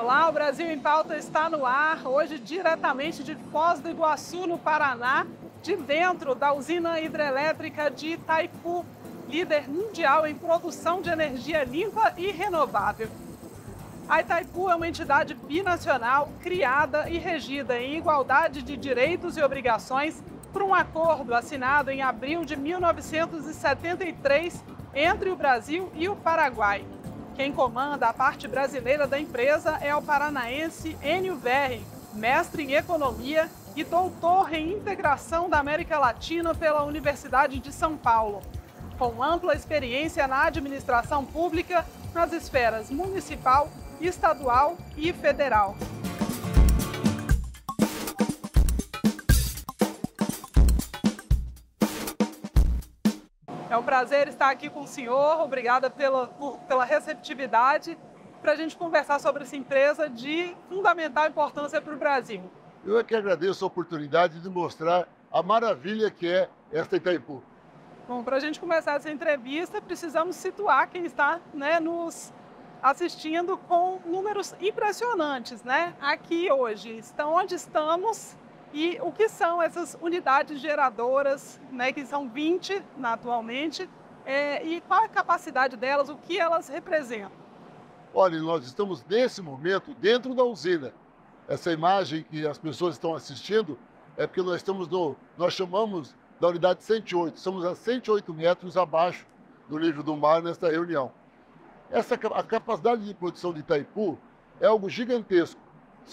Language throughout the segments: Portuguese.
Olá, o Brasil em Pauta está no ar, hoje diretamente de Foz do Iguaçu, no Paraná, de dentro da usina hidrelétrica de Itaipu, líder mundial em produção de energia limpa e renovável. A Itaipu é uma entidade binacional criada e regida em igualdade de direitos e obrigações por um acordo assinado em abril de 1973 entre o Brasil e o Paraguai. Quem comanda a parte brasileira da empresa é o paranaense Enio Verri, mestre em economia e doutor em integração da América Latina pela Universidade de São Paulo, com ampla experiência na administração pública nas esferas municipal, estadual e federal. É um prazer estar aqui com o senhor, obrigada pela receptividade, para a gente conversar sobre essa empresa de fundamental importância para o Brasil. Eu é que agradeço a oportunidade de mostrar a maravilha que é esta Itaipu. Bom, para a gente começar essa entrevista, precisamos situar quem está, nos assistindo com números impressionantes, aqui hoje. Onde estamos e o que são essas unidades geradoras, que são 20 atualmente, e qual a capacidade delas, o que elas representam? Olha, nós estamos nesse momento dentro da usina. Essa imagem que as pessoas estão assistindo é porque nós chamamos da unidade 108, estamos a 108 metros abaixo do nível do mar nesta reunião. A capacidade de produção de Itaipu é algo gigantesco.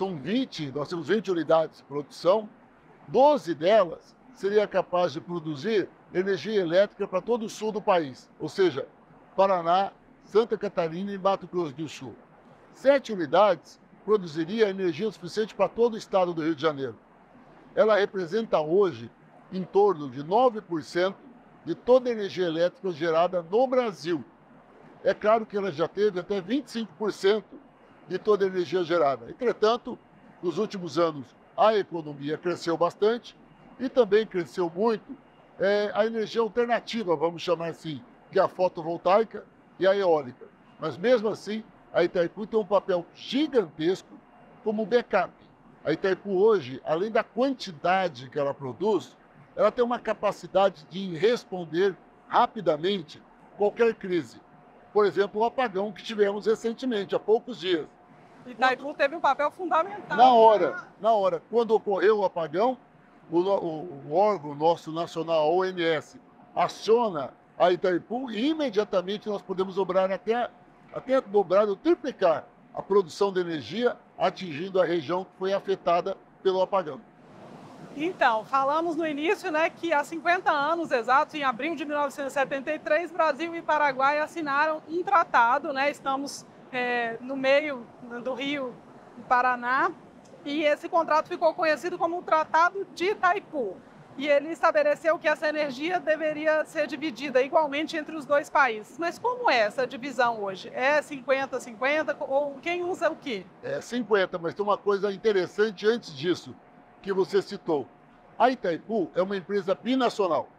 Nós temos 20 unidades de produção, 12 delas seria capaz de produzir energia elétrica para todo o sul do país, ou seja, Paraná, Santa Catarina e Mato Grosso do Sul. 7 unidades produziria energia suficiente para todo o estado do Rio de Janeiro. Ela representa hoje em torno de 9% de toda a energia elétrica gerada no Brasil. É claro que ela já teve até 25% de toda a energia gerada. Entretanto, nos últimos anos, a economia cresceu bastante e também cresceu muito a energia alternativa, vamos chamar assim, que é a fotovoltaica e a eólica. Mas mesmo assim, a Itaipu tem um papel gigantesco como backup. A Itaipu hoje, além da quantidade que ela produz, ela tem uma capacidade de responder rapidamente qualquer crise. Por exemplo, o apagão que tivemos recentemente, há poucos dias. Itaipu teve um papel fundamental. Na hora. Quando ocorreu o apagão, o órgão nosso nacional, a ONS, aciona a Itaipu e imediatamente nós podemos dobrar até dobrar ou triplicar a produção de energia, atingindo a região que foi afetada pelo apagão. Então, falamos no início, que há 50 anos exatos, em abril de 1973, Brasil e Paraguai assinaram um tratado, Estamos no meio do Rio do Paraná, e esse contrato ficou conhecido como o Tratado de Itaipu. E ele estabeleceu que essa energia deveria ser dividida igualmente entre os dois países. Mas como é essa divisão hoje? É 50-50 ou quem usa o quê? É 50, mas tem uma coisa interessante antes disso, que você citou. A Itaipu é uma empresa binacional.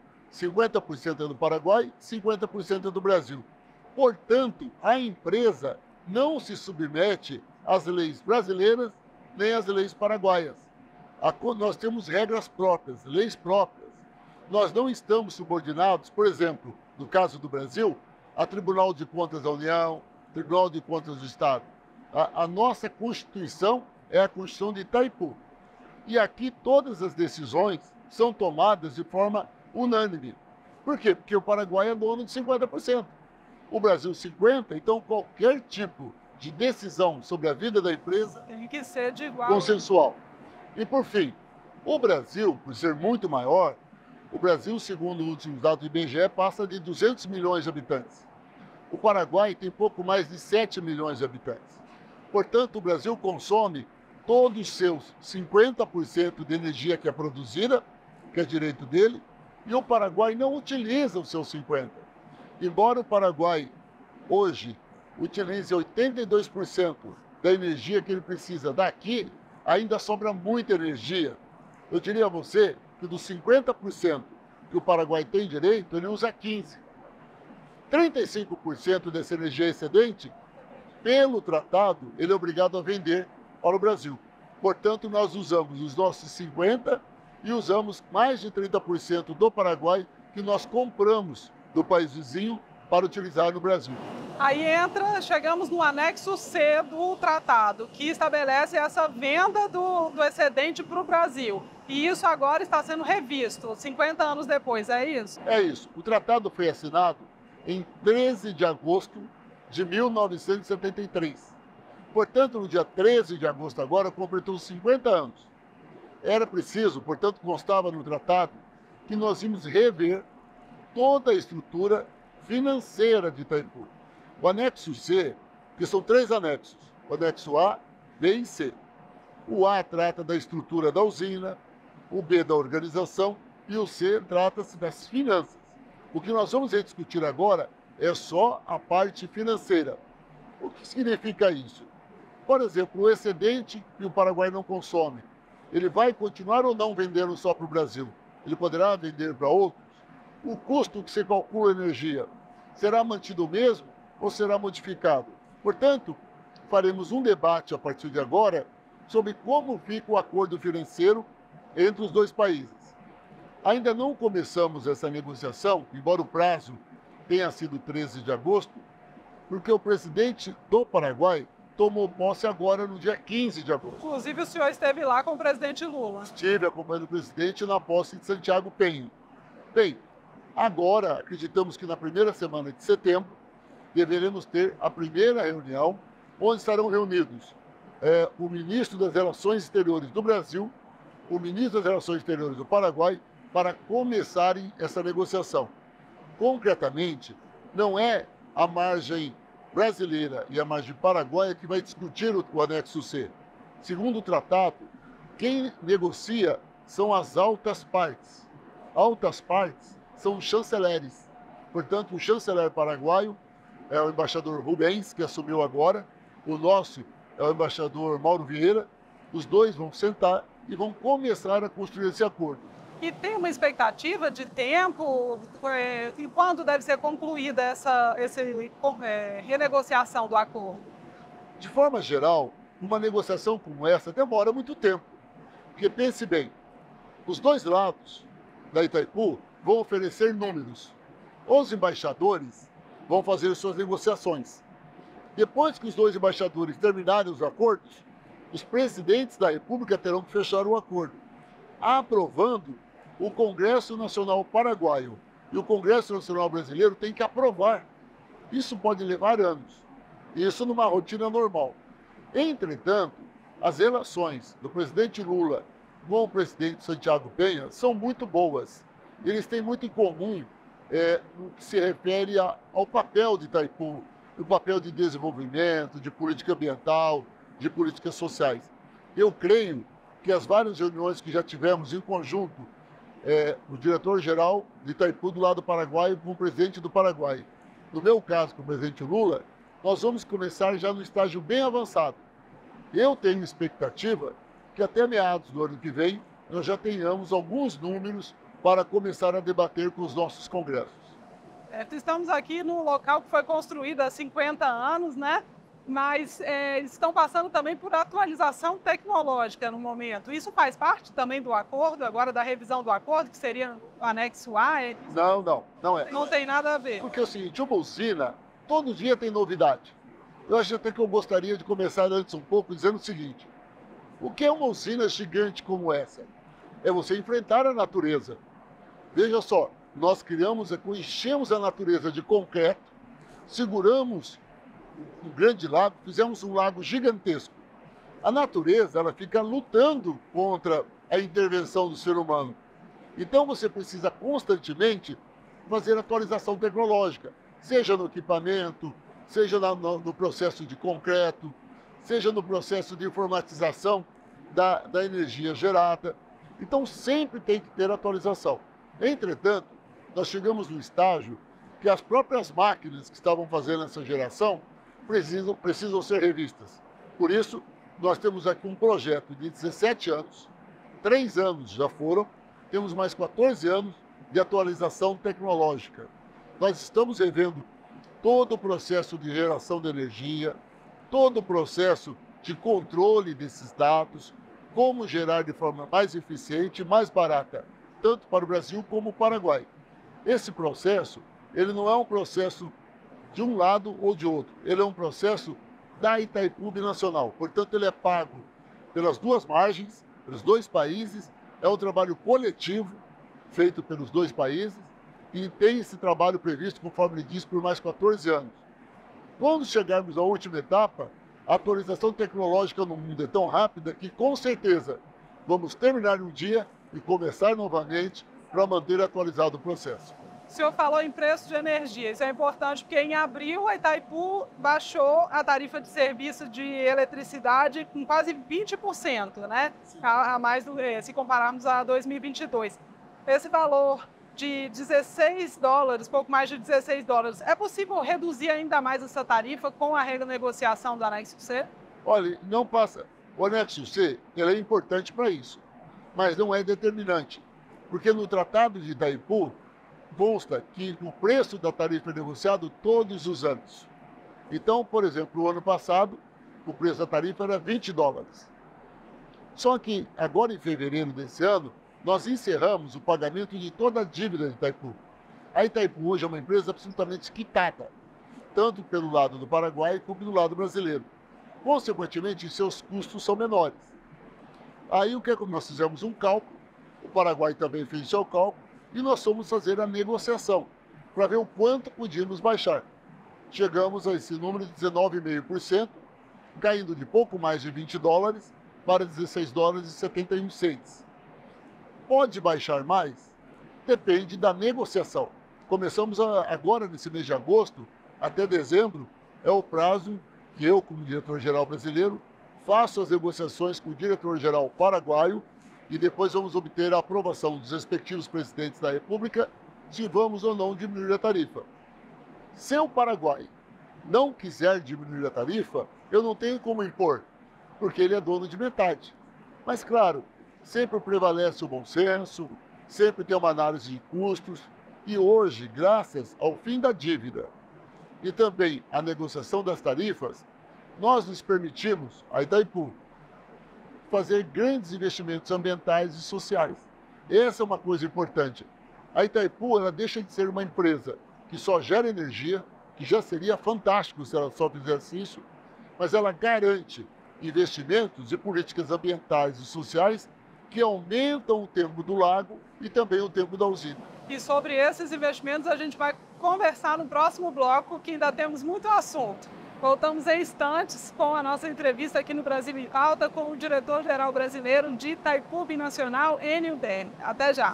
50% é do Paraguai, 50% é do Brasil. Portanto, a empresa não se submete às leis brasileiras nem às leis paraguaias. Nós temos regras próprias, leis próprias. Nós não estamos subordinados, por exemplo, no caso do Brasil, a Tribunal de Contas da União, Tribunal de Contas do Estado. A nossa Constituição é a Constituição de Itaipu. E aqui todas as decisões são tomadas de forma unânime. Por quê? Porque o Paraguai é dono de 50%. O Brasil 50%, então qualquer tipo de decisão sobre a vida da empresa tem que ser de igual. Consensual. E por fim, o Brasil, por ser muito maior, o Brasil, segundo os últimos dados do IBGE, passa de 200 milhões de habitantes. O Paraguai tem pouco mais de 7 milhões de habitantes. Portanto, o Brasil consome todos os seus 50% de energia que é produzida, que é direito dele, e o Paraguai não utiliza os seus 50%. Embora o Paraguai, hoje, utilize 82% da energia que ele precisa daqui, ainda sobra muita energia. Eu diria a você que dos 50% que o Paraguai tem direito, ele usa 15%. 35% dessa energia excedente pelo tratado, ele é obrigado a vender para o Brasil. Portanto, nós usamos os nossos 50% e usamos mais de 30% do Paraguai que nós compramos do país vizinho para utilizar no Brasil. Aí chegamos no anexo C do tratado, que estabelece essa venda do excedente para o Brasil. E isso agora está sendo revisto, 50 anos depois, é isso? É isso. O tratado foi assinado em 13 de agosto de 1973. Portanto, no dia 13 de agosto agora, completou 50 anos. Era preciso, portanto, constava no tratado que nós íamos rever toda a estrutura financeira de Itaipu. O anexo C, que são 3 anexos, o anexo A, B e C. O A trata da estrutura da usina, o B da organização e o C trata-se das finanças. O que nós vamos discutir agora é só a parte financeira. O que significa isso? Por exemplo, o excedente que o Paraguai não consome, ele vai continuar ou não vendendo só para o Brasil? Ele poderá vender para outros? O custo que se calcula a energia será mantido o mesmo ou será modificado? Portanto, faremos um debate a partir de agora sobre como fica o acordo financeiro entre os dois países. Ainda não começamos essa negociação, embora o prazo tenha sido 13 de agosto, porque o presidente do Paraguai tomou posse agora no dia 15 de agosto. Inclusive, o senhor esteve lá com o presidente Lula. Estive acompanhando o presidente na posse de Santiago Penha. Bem, agora acreditamos que na primeira semana de setembro deveremos ter a primeira reunião, onde estarão reunidos o ministro das Relações Exteriores do Brasil, o ministro das Relações Exteriores do Paraguai, para começarem essa negociação. Concretamente, não é a margem brasileira e a margem paraguaia que vai discutir o anexo C. Segundo o tratado, quem negocia são as altas partes. Altas partes são os chanceleres. Portanto, o chanceler paraguaio é o embaixador Rubens, que assumiu agora, o nosso é o embaixador Mauro Vieira. Os dois vão sentar e vão começar a construir esse acordo. E tem uma expectativa de tempo? E quando deve ser concluída essa renegociação do acordo? De forma geral, uma negociação como essa demora muito tempo. Porque pense bem, os dois lados da Itaipu vão oferecer números. Os embaixadores vão fazer suas negociações. Depois que os dois embaixadores terminarem os acordos, os presidentes da República terão que fechar o acordo, aprovando o Congresso Nacional Paraguaio e o Congresso Nacional Brasileiro tem que aprovar. Isso pode levar anos. Isso numa rotina normal. Entretanto, as relações do presidente Lula com o presidente Santiago Penha são muito boas. Eles têm muito em comum no que se refere ao papel de Itaipu, o papel de desenvolvimento, de política ambiental, de políticas sociais. Eu creio que as várias reuniões que já tivemos em conjunto, o diretor-geral de Itaipu do lado paraguaio com o presidente do Paraguai, no meu caso com o presidente Lula, nós vamos começar já no estágio bem avançado. Eu tenho expectativa que até meados do ano que vem nós já tenhamos alguns números para começar a debater com os nossos congressos. Estamos aqui no local que foi construído há 50 anos, né? Mas eles estão passando também por atualização tecnológica no momento. Isso faz parte também do acordo, agora da revisão do acordo, que seria o anexo A? Não é. Não tem nada a ver. Porque é o seguinte, uma usina, todo dia tem novidade. Eu acho até que eu gostaria de começar antes um pouco dizendo o seguinte: o que é uma usina gigante como essa? É você enfrentar a natureza. Veja só, nós enchemos a natureza de concreto, seguramos um grande lago, fizemos um lago gigantesco. A natureza, ela fica lutando contra a intervenção do ser humano. Então você precisa constantemente fazer atualização tecnológica, seja no equipamento, seja no processo de concreto, seja no processo de informatização da energia gerada. Então sempre tem que ter atualização. Entretanto, nós chegamos no estágio que as próprias máquinas que estavam fazendo essa geração precisam ser revistas. Por isso, nós temos aqui um projeto de 17 anos, 3 anos já foram, temos mais 14 anos de atualização tecnológica. Nós estamos revendo todo o processo de geração de energia, todo o processo de controle desses dados, como gerar de forma mais eficiente e mais barata, tanto para o Brasil como o Paraguai. Esse processo, ele não é um processo de um lado ou de outro, ele é um processo da Itaipu Binacional, portanto ele é pago pelas duas margens, pelos dois países, é um trabalho coletivo feito pelos dois países e tem esse trabalho previsto, conforme ele diz, por mais 14 anos. Quando chegarmos à última etapa, a atualização tecnológica no mundo é tão rápida que, com certeza, vamos terminar um dia e começar novamente para manter atualizado o processo. O senhor falou em preço de energia. Isso é importante porque em abril a Itaipu baixou a tarifa de serviço de eletricidade com quase 20%, né? A mais se compararmos a 2022. Esse valor de $16, pouco mais de $16, é possível reduzir ainda mais essa tarifa com a renegociação do anexo C? Olha, não passa. O anexo C ele é importante para isso, mas não é determinante, porque no Tratado de Itaipu consta que o preço da tarifa é negociado todos os anos. Então, por exemplo, o ano passado, o preço da tarifa era $20. Só que agora em fevereiro desse ano, nós encerramos o pagamento de toda a dívida de Itaipu. A Itaipu hoje é uma empresa absolutamente quitada, tanto pelo lado do Paraguai como do lado brasileiro. Consequentemente, seus custos são menores. Aí o que é que nós fizemos? Um cálculo, o Paraguai também fez seu cálculo, e nós fomos fazer a negociação para ver o quanto podíamos baixar. Chegamos a esse número de 19,5%, caindo de pouco mais de $20 para $16,71. Pode baixar mais? Depende da negociação. Começamos agora, nesse mês de agosto, até dezembro, é o prazo que eu, como diretor-geral brasileiro, faço as negociações com o diretor-geral paraguaio e depois vamos obter a aprovação dos respectivos presidentes da República se vamos ou não diminuir a tarifa. Se o Paraguai não quiser diminuir a tarifa, eu não tenho como impor, porque ele é dono de metade. Mas, claro, sempre prevalece o bom senso, sempre tem uma análise de custos, e hoje, graças ao fim da dívida e também à negociação das tarifas, nós nos permitimos, a Itaipu, fazer grandes investimentos ambientais e sociais. Essa é uma coisa importante. A Itaipu ela deixa de ser uma empresa que só gera energia, que já seria fantástico se ela só fizesse isso, mas ela garante investimentos e políticas ambientais e sociais que aumentam o tempo do lago e também o tempo da usina. E sobre esses investimentos a gente vai conversar no próximo bloco, que ainda temos muito assunto. Voltamos em instantes com a nossa entrevista aqui no Brasil em Pauta com o diretor-geral brasileiro de Itaipu Binacional, Enio Dene. Até já!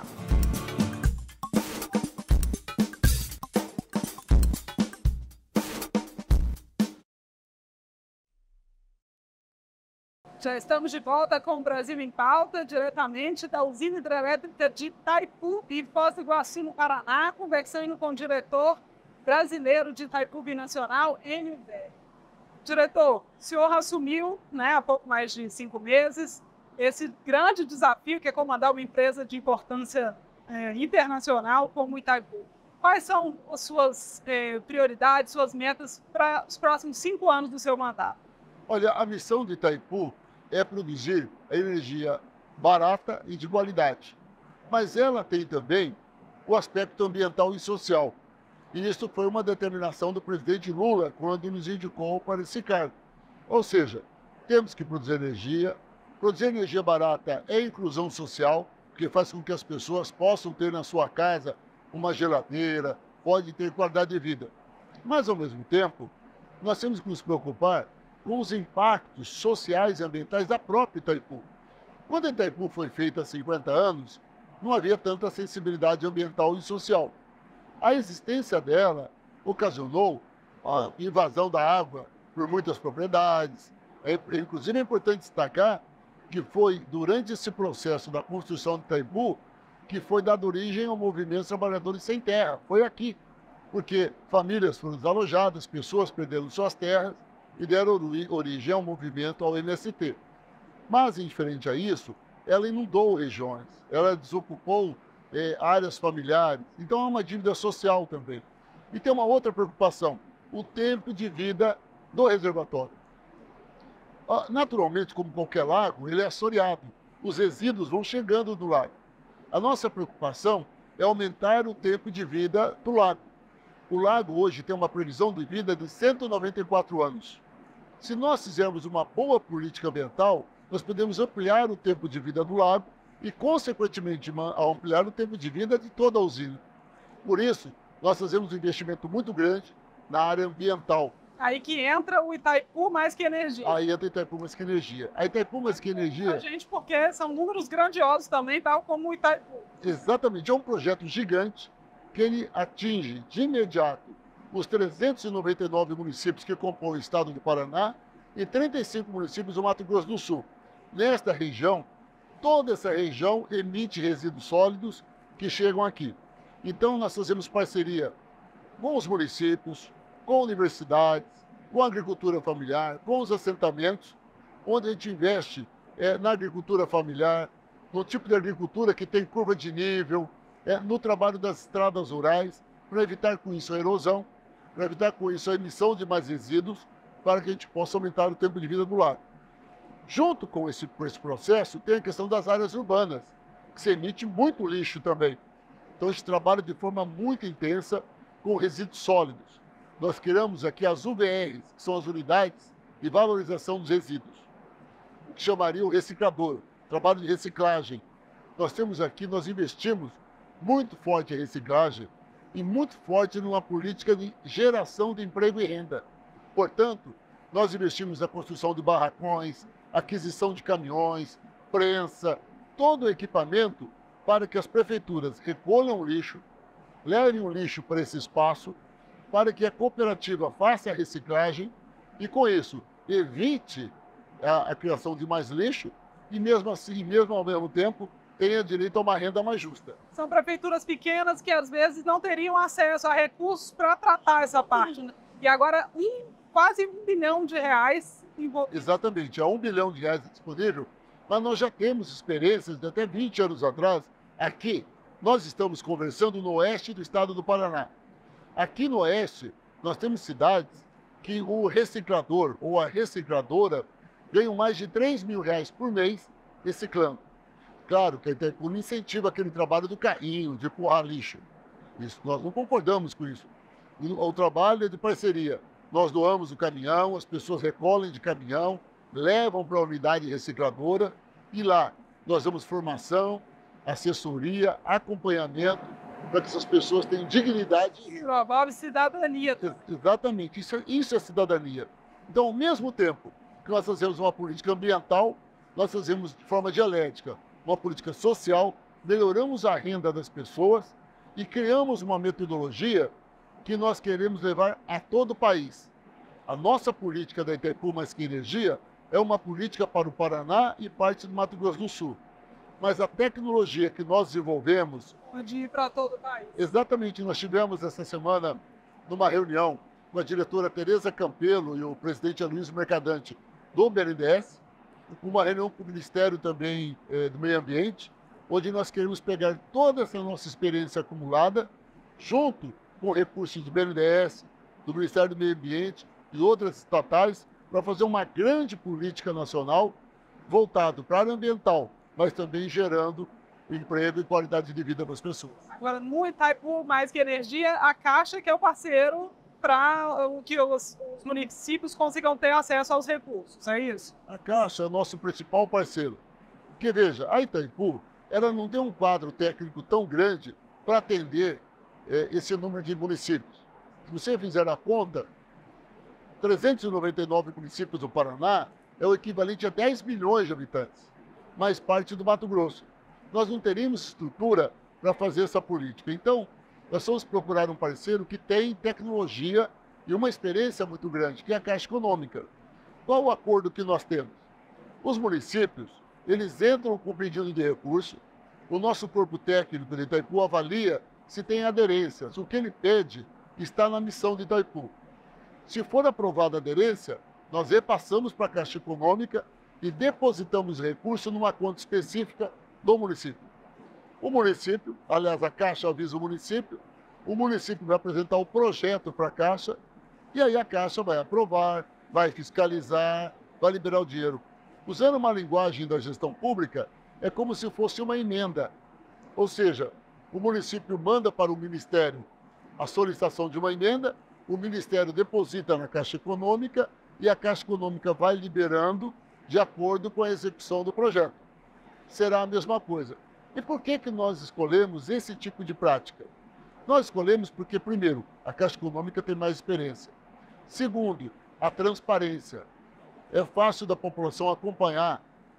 Já estamos de volta com o Brasil em Pauta, diretamente da usina hidrelétrica de Itaipu e Foz do Iguaçu, no Paraná, conversando com o diretor brasileiro de Itaipu Binacional, Enio Dene. Diretor, o senhor assumiu, há pouco mais de 5 meses, esse grande desafio que é comandar uma empresa de importância internacional como Itaipu. Quais são as suas prioridades, suas metas para os próximos 5 anos do seu mandato? Olha, a missão de Itaipu é produzir energia barata e de qualidade. Mas ela tem também o aspecto ambiental e social. E isso foi uma determinação do presidente Lula quando nos indicou para esse cargo. Ou seja, temos que produzir energia barata é inclusão social, porque faz com que as pessoas possam ter na sua casa uma geladeira, pode ter qualidade de vida. Mas, ao mesmo tempo, nós temos que nos preocupar com os impactos sociais e ambientais da própria Itaipu. Quando a Itaipu foi feita há 50 anos, não havia tanta sensibilidade ambiental e social. A existência dela ocasionou a invasão da água por muitas propriedades. Inclusive, é importante destacar que foi durante esse processo da construção de Itaipu que foi dada origem ao movimento Trabalhadores Sem Terra. Foi aqui, porque famílias foram desalojadas, pessoas perderam suas terras e deram origem ao movimento, ao MST. Mas, indiferente a isso, ela inundou regiões, ela desocupou áreas familiares, então é uma dívida social também. E tem uma outra preocupação, o tempo de vida do reservatório. Naturalmente, como qualquer lago, ele é assoreado. Os resíduos vão chegando do lago. A nossa preocupação é aumentar o tempo de vida do lago. O lago hoje tem uma previsão de vida de 194 anos. Se nós fizermos uma boa política ambiental, nós podemos ampliar o tempo de vida do lago e, consequentemente, ampliar o tempo de vida de toda a usina. Por isso, nós fazemos um investimento muito grande na área ambiental. Aí que entra o Itaipu Mais Que Energia. Aí entra Itaipu Mais Que Energia. A Itaipu Mais Que Energia... A gente, porque são números grandiosos também, tal como o Itaipu. Exatamente, é um projeto gigante que ele atinge de imediato os 399 municípios que compõem o estado do Paraná e 35 municípios do Mato Grosso do Sul. Nesta região, toda essa região emite resíduos sólidos que chegam aqui. Então, nós fazemos parceria com os municípios, com universidades, com a agricultura familiar, com os assentamentos, onde a gente investe na agricultura familiar, no tipo de agricultura que tem curva de nível, no trabalho das estradas rurais, para evitar com isso a erosão, para evitar com isso a emissão de mais resíduos, para que a gente possa aumentar o tempo de vida do lago. Junto com esse processo, tem a questão das áreas urbanas, que se emite muito lixo também. Então, a gente trabalha de forma muito intensa com resíduos sólidos. Nós criamos aqui as UVRs, que são as unidades de valorização dos resíduos, que chamaria o reciclador, trabalho de reciclagem. Nós investimos muito forte em reciclagem e muito forte numa política de geração de emprego e renda. Portanto, nós investimos na construção de barracões, aquisição de caminhões, prensa, todo o equipamento para que as prefeituras recolham o lixo, levem o lixo para esse espaço, para que a cooperativa faça a reciclagem e, com isso, evite a criação de mais lixo e, mesmo assim, mesmo ao mesmo tempo, tenha direito a uma renda mais justa. São prefeituras pequenas que, às vezes, não teriam acesso a recursos para tratar essa parte, né? E agora, quase R$1 bilhão envolvido. Exatamente, há R$1 bilhão disponível, mas nós já temos experiências de até 20 anos atrás. Aqui, nós estamos conversando no oeste do estado do Paraná. Aqui no oeste, nós temos cidades que o reciclador ou a recicladora ganham mais de R$3 mil por mês reciclando. Claro que a Itaipu não incentiva aquele trabalho do carrinho, de empurrar lixo. Isso, nós não concordamos com isso. O trabalho é de parceria. Nós doamos o caminhão, as pessoas recolhem de caminhão, levam para a unidade recicladora e lá nós damos formação, assessoria, acompanhamento, para que essas pessoas tenham dignidade. Promove cidadania. Exatamente, isso é cidadania. Então, ao mesmo tempo que nós fazemos uma política ambiental, nós fazemos de forma dialética uma política social, melhoramos a renda das pessoas e criamos uma metodologia que nós queremos levar a todo o país. A nossa política da Itaipu Mais Que Energia é uma política para o Paraná e parte do Mato Grosso do Sul. Mas a tecnologia que nós desenvolvemos... Pode ir para todo o país. Exatamente. Nós tivemos essa semana, numa reunião com a diretora Tereza Campelo e o presidente Aloysio Mercadante do BNDES, uma reunião com o Ministério também do Meio Ambiente, onde nós queremos pegar toda essa nossa experiência acumulada, junto com recursos do BNDES, do Ministério do Meio Ambiente e outras estatais, para fazer uma grande política nacional voltada para a área ambiental, mas também gerando emprego e qualidade de vida para as pessoas. Agora, no Itaipu Mais Que Energia, a Caixa que é o parceiro para que os municípios consigam ter acesso aos recursos, é isso? A Caixa é o nosso principal parceiro. Porque, veja, a Itaipu, ela não tem um quadro técnico tão grande para atender esse número de municípios. Se você fizer a conta, 399 municípios do Paraná é o equivalente a 10 milhões de habitantes, mais parte do Mato Grosso. Nós não teríamos estrutura para fazer essa política. Então, nós vamos procurar um parceiro que tem tecnologia e uma experiência muito grande, que é a Caixa Econômica. Qual o acordo que nós temos? Os municípios, eles entram com pedido de recurso, o nosso corpo técnico de Itaipu avalia se tem aderência, se o que ele pede está na missão de Itaipu. Se for aprovada a aderência, nós repassamos para a Caixa Econômica e depositamos recurso numa conta específica do município. O município, aliás, a Caixa avisa o município vai apresentar o projeto para a Caixa, e aí a Caixa vai aprovar, vai fiscalizar, vai liberar o dinheiro. Usando uma linguagem da gestão pública, é como se fosse uma emenda. Ou seja, o município manda para o Ministério a solicitação de uma emenda, o Ministério deposita na Caixa Econômica e a Caixa Econômica vai liberando de acordo com a execução do projeto. Será a mesma coisa. E por que nós escolhemos esse tipo de prática? Nós escolhemos porque, primeiro, a Caixa Econômica tem mais experiência. Segundo, a transparência. É fácil da população acompanhar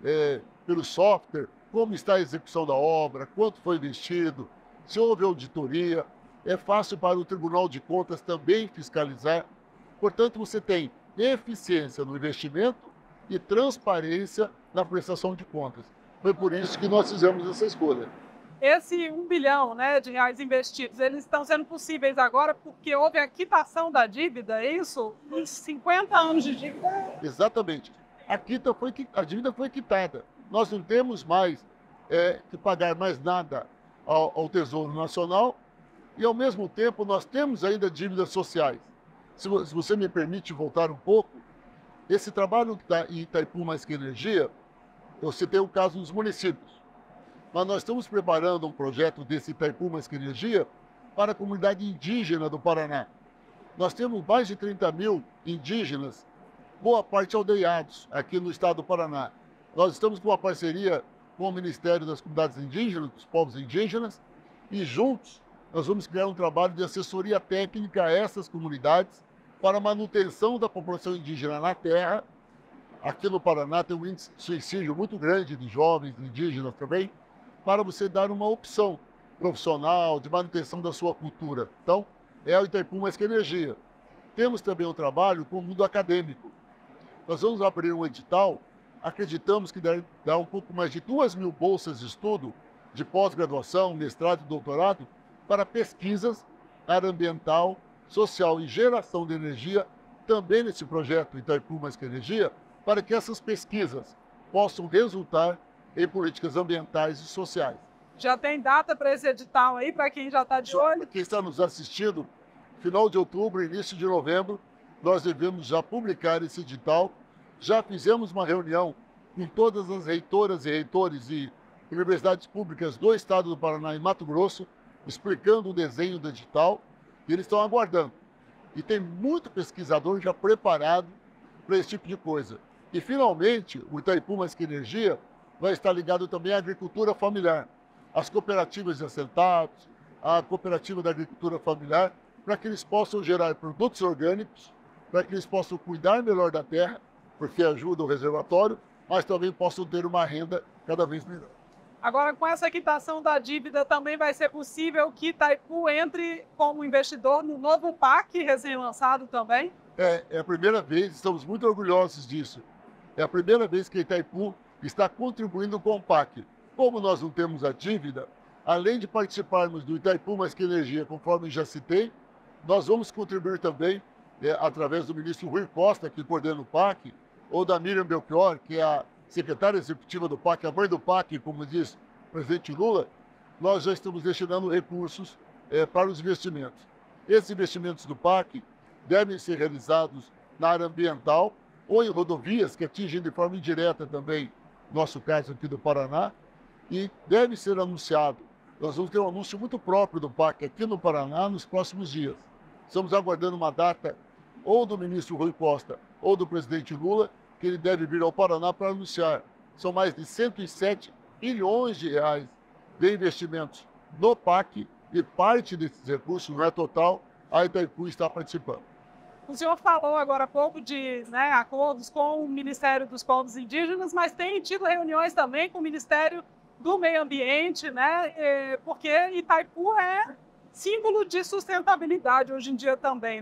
pelo software como está a execução da obra, quanto foi investido, se houve auditoria. É fácil para o Tribunal de Contas também fiscalizar. Portanto, você tem eficiência no investimento e transparência na prestação de contas. Foi por isso que nós fizemos essa escolha. Esse 1 bilhão, né, de reais investidos, eles estão sendo possíveis agora porque houve a quitação da dívida, é isso? Em 50 anos de dívida. Exatamente. A dívida foi quitada. Nós não temos mais que pagar mais nada ao Tesouro Nacional e, ao mesmo tempo, nós temos ainda dívidas sociais. Se você me permite voltar um pouco, esse trabalho que está em Itaipu Mais Que Energia, eu citei o caso dos municípios, mas nós estamos preparando um projeto desse Itaipu Mais Que Energia para a comunidade indígena do Paraná. Nós temos mais de 30 mil indígenas, boa parte aldeiados, aqui no estado do Paraná. Nós estamos com uma parceria com o Ministério das Comunidades Indígenas, dos povos indígenas, e juntos nós vamos criar um trabalho de assessoria técnica a essas comunidades para a manutenção da população indígena na terra. Aqui no Paraná tem um índice de suicídio muito grande de jovens indígenas também, para você dar uma opção profissional de manutenção da sua cultura. Então, é o Itaipu Mais Que Energia. Temos também um trabalho com o mundo acadêmico. Nós vamos abrir um edital, acreditamos que dá um pouco mais de 2.000 bolsas de estudo, de pós-graduação, mestrado e doutorado, para pesquisas na área ambiental, social e geração de energia, também nesse projeto Itaipu Mais Que Energia, para que essas pesquisas possam resultar em políticas ambientais e sociais. Já tem data para esse edital aí, para quem já está de olho? Quem está nos assistindo, final de outubro, início de novembro, nós devemos já publicar esse edital. Já fizemos uma reunião com todas as reitoras e reitores e universidades públicas do estado do Paraná e Mato Grosso, explicando o desenho do edital, e eles estão aguardando. E tem muito pesquisador já preparado para esse tipo de coisa. E, finalmente, o Itaipu Mais Que Energia vai estar ligado também à agricultura familiar, às cooperativas de assentados, à cooperativa da agricultura familiar, para que eles possam gerar produtos orgânicos, para que eles possam cuidar melhor da terra, porque ajuda o reservatório, mas também possam ter uma renda cada vez melhor. Agora, com essa quitação da dívida, também vai ser possível que Itaipu entre como investidor no novo PAC recém-lançado também? É a primeira vez, estamos muito orgulhosos disso. É a primeira vez que Itaipu está contribuindo com o PAC. Como nós não temos a dívida, além de participarmos do Itaipu Mais Que Energia, conforme já citei, nós vamos contribuir também, através do ministro Rui Costa, que coordena o PAC, ou da Miriam Belchior, que é a secretária executiva do PAC, a mãe do PAC, como diz o presidente Lula, nós já estamos destinando recursos para os investimentos. Esses investimentos do PAC devem ser realizados na área ambiental ou em rodovias, que atingem de forma indireta também nosso caso aqui do Paraná, e deve ser anunciado. Nós vamos ter um anúncio muito próprio do PAC aqui no Paraná nos próximos dias. Estamos aguardando uma data ou do ministro Rui Costa ou do presidente Lula, que ele deve vir ao Paraná para anunciar. São mais de 107 bilhões de reais de investimentos no PAC e parte desses recursos, não é total, a Itaipu está participando. O senhor falou agora há pouco de acordos com o Ministério dos Povos Indígenas, mas tem tido reuniões também com o Ministério do Meio Ambiente, porque Itaipu é símbolo de sustentabilidade hoje em dia também.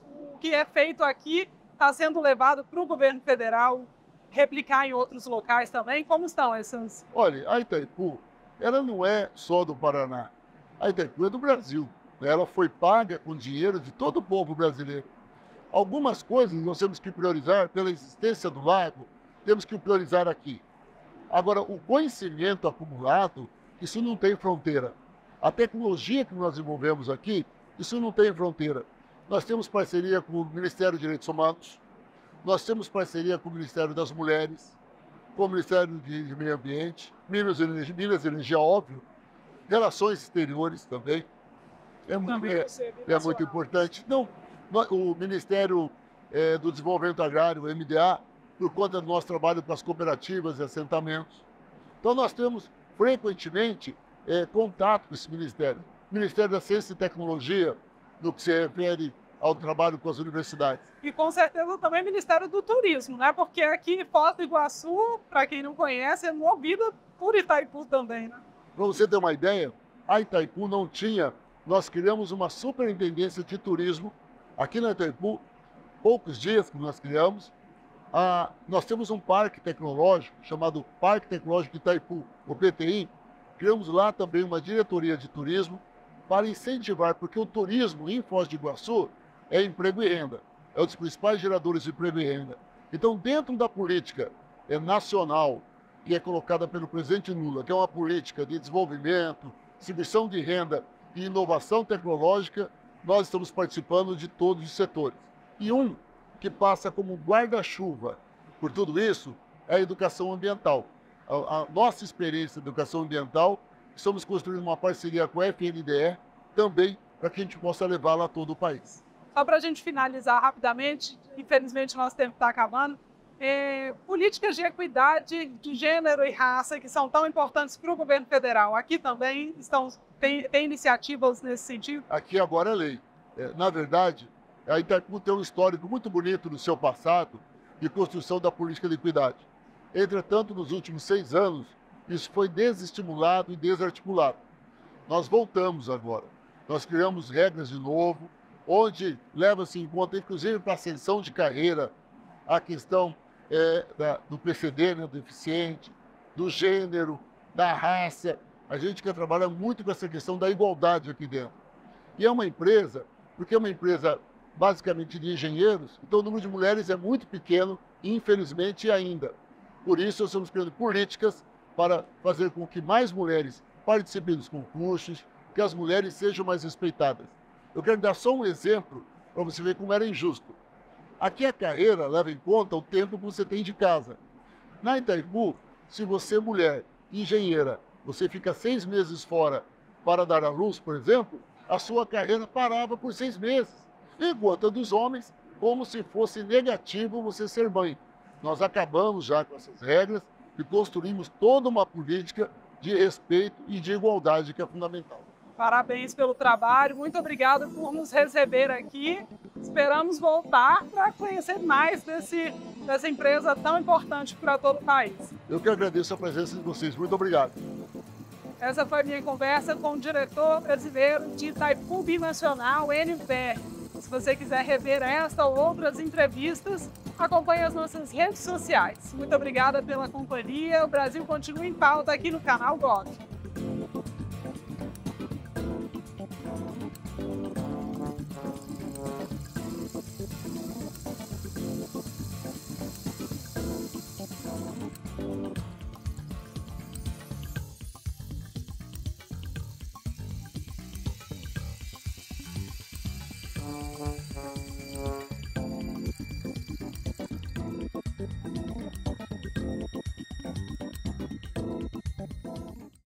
O que é feito aqui está sendo levado para o governo federal replicar em outros locais também. Como estão essas? Olha, a Itaipu, ela não é só do Paraná. A Itaipu é do Brasil. Ela foi paga com dinheiro de todo o povo brasileiro. Algumas coisas nós temos que priorizar pela existência do lago, temos que priorizar aqui. Agora, o conhecimento acumulado, isso não tem fronteira. A tecnologia que nós desenvolvemos aqui, isso não tem fronteira. Nós temos parceria com o Ministério dos Direitos Humanos, Nós temos parceria com o Ministério das Mulheres, com o Ministério de Meio Ambiente, Minas e Energia, óbvio, relações exteriores também. Também É muito importante. Não, o Ministério do Desenvolvimento Agrário, o MDA, por conta do nosso trabalho com as cooperativas e assentamentos. Então, nós temos frequentemente contato com esse ministério. Ministério da Ciência e Tecnologia, no que se refere ao trabalho com as universidades. E com certeza também Ministério do Turismo, né? Porque aqui em Foz do Iguaçu, para quem não conhece, é movida por Itaipu também, né? Para você ter uma ideia, a Itaipu não tinha, nós criamos uma superintendência de turismo aqui na Itaipu, poucos dias que nós criamos. Nós temos um parque tecnológico chamado Parque Tecnológico de Itaipu, o PTI. Criamos lá também uma diretoria de turismo para incentivar, porque o turismo em Foz do Iguaçu é emprego e renda. É um dos principais geradores de emprego e renda. Então, dentro da política nacional, que é colocada pelo presidente Lula, que é uma política de desenvolvimento, distribuição de renda e inovação tecnológica, nós estamos participando de todos os setores. E um que passa como guarda-chuva por tudo isso é a educação ambiental. A nossa experiência de educação ambiental, estamos construindo uma parceria com a FNDE também para que a gente possa levá-la a todo o país. Só para a gente finalizar rapidamente, infelizmente nosso tempo está acabando, políticas de equidade de gênero e raça que são tão importantes para o governo federal. Aqui também tem iniciativas nesse sentido? Aqui agora é lei. Na verdade, a Itaipu tem um histórico muito bonito no seu passado de construção da política de equidade. Entretanto, nos últimos 6 anos, isso foi desestimulado e desarticulado. Nós voltamos agora. Nós criamos regras de novo, onde leva-se em conta, inclusive para ascensão de carreira, a questão do PCD, né, do deficiente, do gênero, da raça. A gente quer trabalhar muito com essa questão da igualdade aqui dentro. E é uma empresa, porque é uma empresa basicamente de engenheiros, então o número de mulheres é muito pequeno, infelizmente ainda. Por isso, nós estamos criando políticas para fazer com que mais mulheres participem dos concursos, que as mulheres sejam mais respeitadas. Eu quero dar só um exemplo para você ver como era injusto. Aqui a carreira leva em conta o tempo que você tem de casa. Na Itaipu, se você é mulher, engenheira, você fica 6 meses fora para dar à luz, por exemplo, a sua carreira parava por 6 meses. Enquanto a dos homens, como se fosse negativo você ser mãe. Nós acabamos já com essas regras e construímos toda uma política de respeito e de igualdade que é fundamental. Parabéns pelo trabalho, muito obrigada por nos receber aqui. Esperamos voltar para conhecer mais dessa empresa tão importante para todo o país. Eu que agradeço a presença de vocês. Muito obrigado. Essa foi a minha conversa com o diretor brasileiro de Itaipu Binacional, NPR. Se você quiser rever esta ou outras entrevistas, acompanhe as nossas redes sociais. Muito obrigada pela companhia. O Brasil continua em pauta aqui no canal GOV.